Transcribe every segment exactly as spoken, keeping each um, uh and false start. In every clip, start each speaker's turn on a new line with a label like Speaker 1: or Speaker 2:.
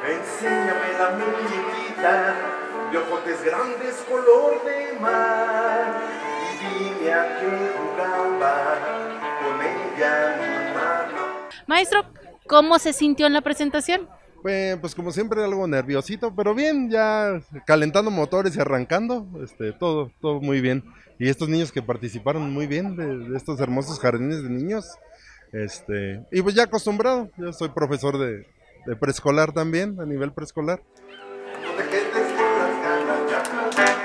Speaker 1: Enséñame la muñequita de ojotes grandes color de mar y dime a qué jugaba con ella mi mamá.
Speaker 2: Maestro, ¿cómo se sintió en la presentación?
Speaker 3: Pues, pues como siempre algo nerviosito, pero bien, ya calentando motores y arrancando, este, todo, todo muy bien. Y estos niños que participaron muy bien de, de estos hermosos jardines de niños, este, y pues ya acostumbrado, yo soy profesor de, de preescolar también, a nivel preescolar.
Speaker 1: No te quedes con las ganas de aplaudir.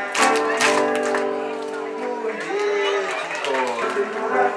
Speaker 1: Muy bien, chicos.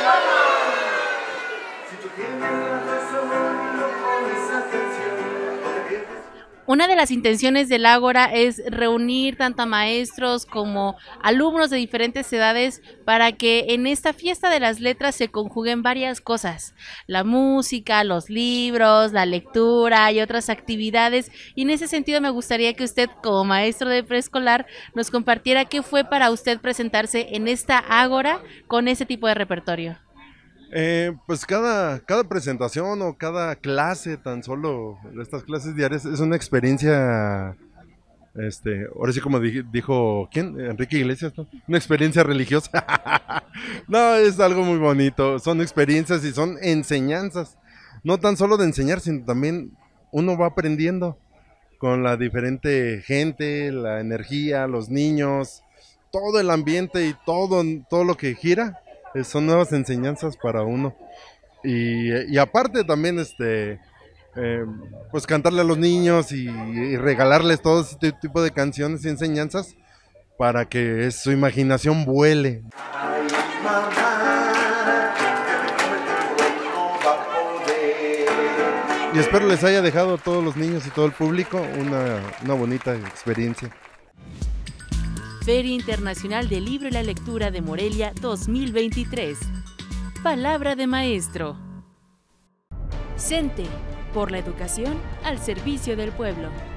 Speaker 1: Si tú tienes la razón y no pones atención, no te quedes.
Speaker 2: Una de las intenciones del Ágora es reunir tanto a maestros como alumnos de diferentes edades para que en esta fiesta de las letras se conjuguen varias cosas: la música, los libros, la lectura y otras actividades. Y en ese sentido me gustaría que usted, como maestro de preescolar, nos compartiera qué fue para usted presentarse en esta Ágora con ese tipo de repertorio.
Speaker 3: Eh, pues cada, cada presentación o cada clase, tan solo de estas clases diarias, es una experiencia, este, ahora sí como di- dijo, ¿quién? Enrique Iglesias, ¿no? Una experiencia religiosa. No, es algo muy bonito, son experiencias y son enseñanzas, no tan solo de enseñar, sino también uno va aprendiendo con la diferente gente, la energía, los niños, todo el ambiente y todo, todo lo que gira, eh, son nuevas enseñanzas para uno. Y, y aparte también, este, eh, pues cantarle a los niños y, y regalarles todo este tipo de canciones y enseñanzas para que su imaginación vuele.
Speaker 1: Ay, mamá, que me come el tiempo y no va a poder.
Speaker 3: Y espero les haya dejado a todos los niños y todo el público una, una bonita experiencia.
Speaker 2: Feria Internacional del Libro y la Lectura de Morelia dos mil veintitrés. Palabra de maestro. CENTE, por la educación al servicio del pueblo.